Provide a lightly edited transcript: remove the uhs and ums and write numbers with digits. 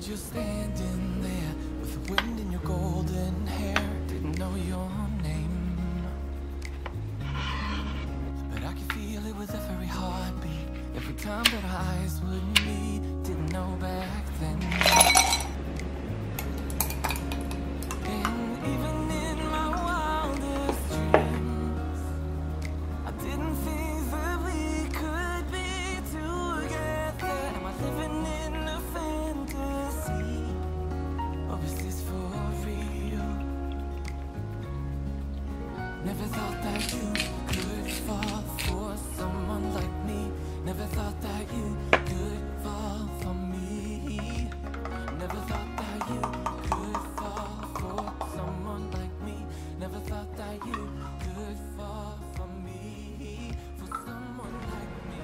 Remembered you standing there with the wind in your golden hair. Didn't know your name, but I could feel it with every heartbeat, every time that our eyes would meet. Didn't know back then. And even in my wildest dreams, I didn't think that we could be together. Am I living in a fantasy, or is this for real? Never thought that you could fall for someone like me. Never thought that you could fall for me. Never thought that you could fall for someone like me. Never thought that you could fall for me, for someone like me.